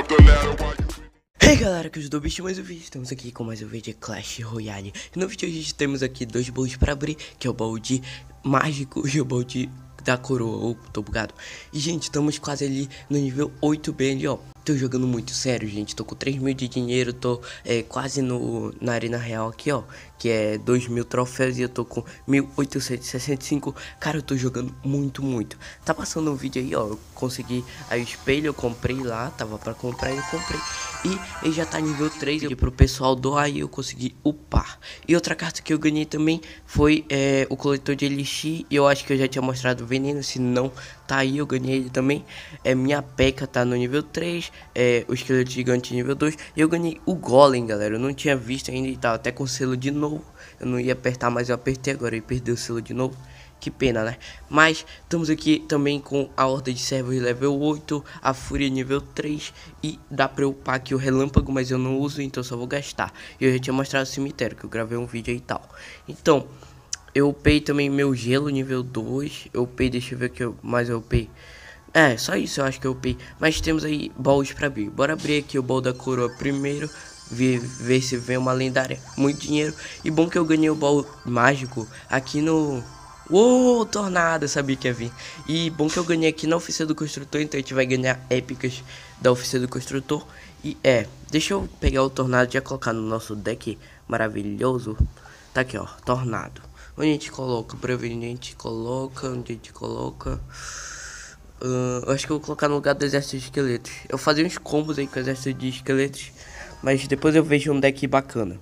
up the ladder while you... Hey galera, que eu sou o bicho mais um vídeo, estamos aqui com mais um vídeo de Clash Royale. E no vídeo de hoje temos aqui dois baús para abrir, que é o baú de mágico e o baú da coroa, tô bugado. E gente, estamos quase ali no nível 8B ali, ó. Tô jogando muito sério, gente, tô com 3.000 de dinheiro, tô quase na arena real aqui, ó. Que é 2.000 troféus e eu tô com 1.865. Cara, eu tô jogando muito. Tá passando um vídeo aí, ó, eu consegui aí o espelho, eu comprei lá, tava pra comprar e eu comprei. E ele já tá nível 3, e pro pessoal doar e eu consegui upar. E outra carta que eu ganhei também foi o coletor de elixir. E eu acho que eu já tinha mostrado o veneno, se não tá aí, eu ganhei ele também. Minha P.E.K.K.A tá no nível 3, o esqueleto gigante nível 2. E eu ganhei o golem, galera, eu não tinha visto ainda e tava até com o selo de novo. Eu não ia apertar, mas eu apertei agora e perdi o selo de novo. Que pena, né? Mas estamos aqui também com a horda de servos level 8, a fúria nível 3 e dá pra eu upar aqui o relâmpago, mas eu não uso, então só vou gastar. E eu já tinha mostrado o cemitério, que eu gravei um vídeo aí e tal. Então, eu upei também meu gelo nível 2, eu upei, deixa eu ver o que mais eu upei. Só isso eu acho que eu upei. Mas temos aí baús pra abrir. Bora abrir aqui o baú da coroa primeiro. Ver se vem uma lendária. Muito dinheiro. E bom que eu ganhei o baú mágico aqui no... Uou, tornado, eu sabia que ia vir. E bom que eu ganhei aqui na oficina do construtor. Então a gente vai ganhar épicas da oficina do construtor. E deixa eu pegar o tornado e já colocar no nosso deck maravilhoso. Tá aqui, ó, tornado. Onde a gente coloca? Onde a gente coloca? Eu acho que eu vou colocar no lugar do exército de esqueletos. Eu fazia uns combos aí com o exército de esqueletos, mas depois eu vejo um deck bacana.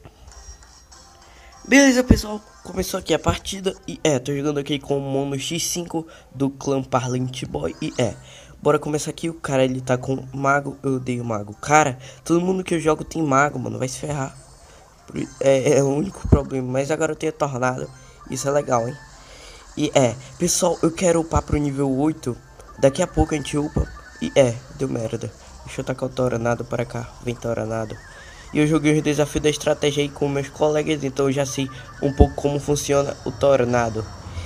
Beleza, pessoal, começou aqui a partida e tô jogando aqui com o Mono X5 do clã Parlante Boy e bora começar aqui. O cara, ele tá com mago, eu odeio mago. Cara, todo mundo que eu jogo tem mago, mano, vai se ferrar. É o único problema, mas agora eu tenho tornado, isso é legal, hein. E pessoal, eu quero upar pro nível 8, daqui a pouco a gente upa e deu merda. Deixa eu tacar o tornado para cá, vem tornado. E eu joguei os desafios da estratégia aí com meus colegas, então eu já sei um pouco como funciona o tornado.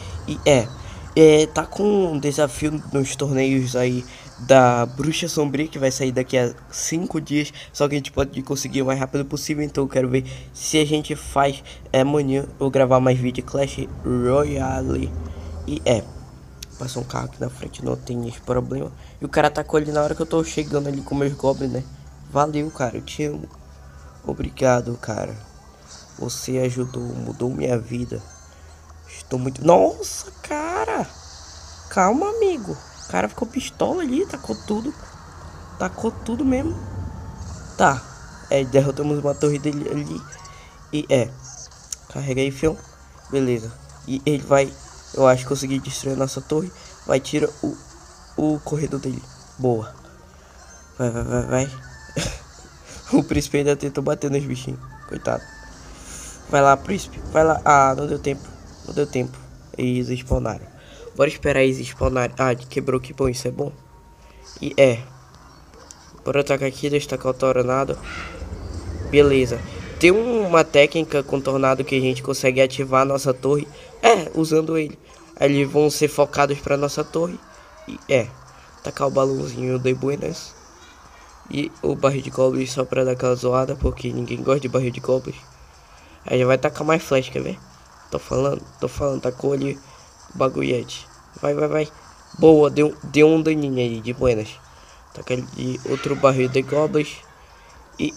E tá com um desafio nos torneios aí da Bruxa Sombria, que vai sair daqui a 5 dias. Só que a gente pode conseguir o mais rápido possível, então eu quero ver se a gente faz amanhã. Eu vou gravar mais vídeo de Clash Royale. E passou um carro aqui na frente, não tem esse problema. E o cara atacou ali na hora que eu tô chegando ali com meus goblins, né? Valeu, cara, eu te amo. Obrigado, cara. Você ajudou, mudou minha vida. Estou muito... Nossa, cara. Calma, amigo. O cara ficou pistola ali, tacou tudo. Tacou tudo mesmo. Tá. Derrotamos uma torre dele ali. E carrega aí, fião. Beleza. E ele vai... Eu acho que consegui destruir a nossa torre. Vai, tira o corredor dele. Boa. Vai. O príncipe ainda tentou bater nos bichinhos. Coitado. Vai lá, príncipe. Vai lá. Ah, não deu tempo. Não deu tempo. Eles spawnaram. Bora esperar eles spawnarem. Ah, quebrou, que bom. Isso é bom. E bora atacar aqui. Deixa eu tacar o tornado. Beleza. Tem uma técnica com tornado que a gente consegue ativar a nossa torre. Usando ele. Aí eles vão ser focados pra nossa torre. E tacar o balãozinho de buenas. E o barril de goblins só pra dar aquela zoada, porque ninguém gosta de barril de goblins. Aí já vai tacar mais flash, quer ver? Tô falando, tacou ali o bagulhete. Vai. Boa, deu um daninho aí de buenas. Taca ali outro barril de goblins. E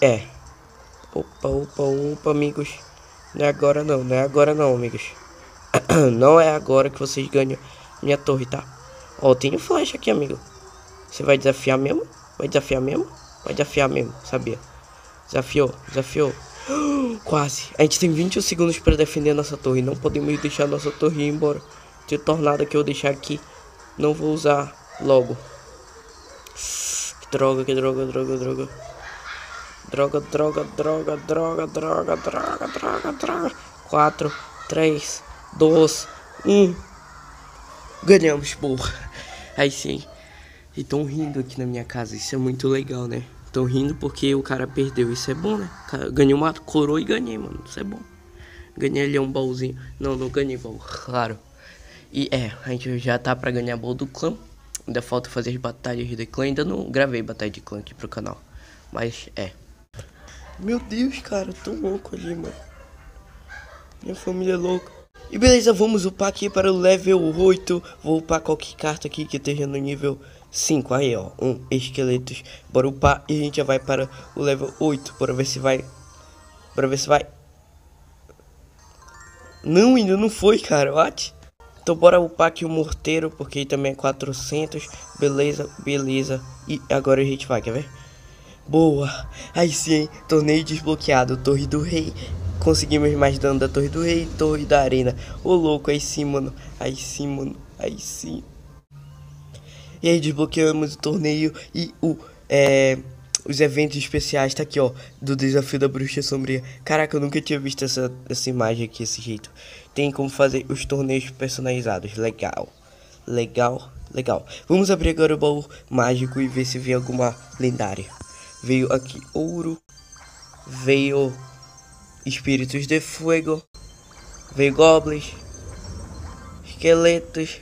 Opa, amigos. Não é agora não, amigos. Não é agora que vocês ganham minha torre, tá? Ó, tem um flash aqui, amigo. Você vai desafiar mesmo? Vai desafiar mesmo, sabia? Desafiou. Quase. A gente tem 21 segundos para defender a nossa torre. Não podemos deixar a nossa torre ir embora. Tem tornado que eu deixar aqui. Não vou usar logo. Que droga. 4, 3, 2, 1. Ganhamos, porra. Aí sim. E tão rindo aqui na minha casa. Isso é muito legal, né? Tão rindo porque o cara perdeu. Isso é bom, né? Ganhei uma coroa e ganhei, mano. Isso é bom. Ganhei ali um baúzinho. Não ganhei baú, claro. E a gente já tá pra ganhar baú do clã. Ainda falta fazer as batalhas de clã. Ainda não gravei batalha de clã aqui pro canal. Mas Meu Deus, cara, tô louco ali, mano. Minha família é louca. E beleza, vamos upar aqui para o level 8. Vou upar qualquer carta aqui que esteja no nível 5. Aí, ó, esqueletos. Bora upar e a gente já vai para o level 8. Bora ver se vai. Não, ainda não foi, cara. What? Então bora upar aqui o morteiro, porque também é 400. Beleza. E agora a gente vai, quer ver? Boa. Aí sim, hein? Torneio desbloqueado. Torre do Rei. Conseguimos mais dano da Torre do Rei e Torre da Arena. Ô louco, aí sim, mano. Aí sim. E aí desbloqueamos o torneio e os eventos especiais. Tá aqui, ó, do desafio da Bruxa Sombria. Caraca, eu nunca tinha visto essa imagem aqui, desse jeito. Tem como fazer os torneios personalizados. Legal. Vamos abrir agora o baú mágico e ver se vem alguma lendária. Veio aqui ouro. Veio espíritos de fogo. Veio goblins. Esqueletos.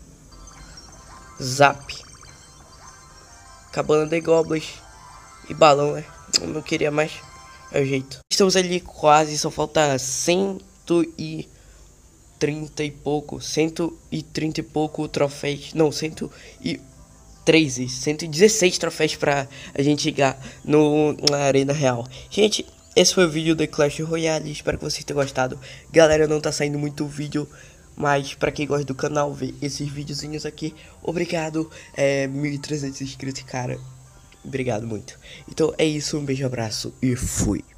Zap. Cabana de goblins. E balão, né? Eu não queria mais. É o jeito. Estamos ali quase. Só falta 130 e pouco. 130 e pouco troféus. Não, 116 troféus pra a gente chegar na Arena Real. Gente, esse foi o vídeo do Clash Royale. Espero que vocês tenham gostado. Galera, não tá saindo muito vídeo, mas pra quem gosta do canal, ver esses videozinhos aqui, obrigado. 1.300 inscritos, cara. Obrigado muito. Então é isso, um beijo, abraço e fui.